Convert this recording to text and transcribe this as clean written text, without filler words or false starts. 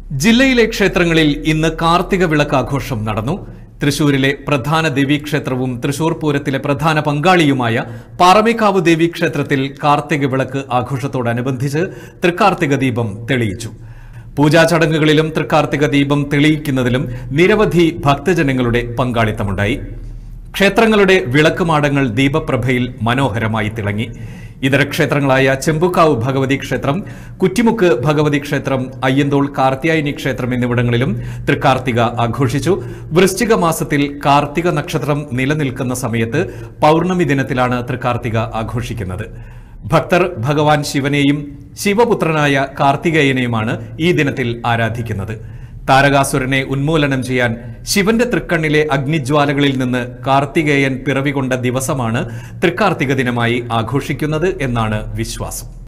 ജില്ലയിലെ ക്ഷേത്രങ്ങളിൽ ഇന്ന് കാർത്തിക വിളക്കാഘോഷം നടന്നു. തൃശൂരിലെ പ്രധാന ദേവീക്ഷേത്രവും തൃശൂർ പൂരത്തിലെ പ്രധാന പങ്കാളിയുമായ പാറമേക്കാവ് ദേവീക്ഷേത്രത്തിൽ കാർത്തിക വിളക്ക് ആഘോഷത്തോടനുബന്ധിച്ച് തൃക്കാർത്തിക ദീപം തെളിയിച്ചു. പൂജാ ചടങ്ങുകളിലും തൃക്കാർത്തിക ദീപം തെളിയിക്കുന്നതിലും നിരവധി ഭക്തജനങ്ങളുടെ പങ്കാളിത്തമുണ്ടായി. ക്ഷേത്രങ്ങളുടെ വിളക്കുമാടങ്ങൾ ദീപപ്രഭയിൽ മനോഹരമായി തിളങ്ങി. ഇതര ക്ഷേത്രങ്ങളായ ചെമ്പുക്കാവ് ഭഗവതി ക്ഷേത്രം, കുറ്റിമുക്ക് ഭഗവതി ക്ഷേത്രം, അയ്യന്തോൾ കാർത്യായനി ക്ഷേത്രം എന്നിവിടങ്ങളിലും തൃക്കാർത്തിക ആഘോഷിച്ചു. വൃശ്ചിക മാസത്തിൽ കാർത്തിക നക്ഷത്രം നിലനിൽക്കുന്ന സമയത്ത് പൌർണമി ദിനത്തിലാണ് തൃക്കാർത്തിക ആഘോഷിക്കുന്നത്. ഭക്തർ ഭഗവാൻ ശിവനെയും ശിവപുത്രനായ കാർത്തികേയനെയുമാണ് ഈ ദിനത്തിൽ ആരാധിക്കുന്നത്. താരകാസുരനെ ഉന്മൂലനം ചെയ്യാൻ ശിവന്റെ തൃക്കണ്ണിലെ അഗ്നിജ്വാലകളിൽ നിന്ന് കാർത്തികേയൻ പിറവികൊണ്ട ദിവസമാണ് തൃക്കാർത്തിക ദിനമായി ആഘോഷിക്കുന്നത് എന്നാണ് വിശ്വാസം.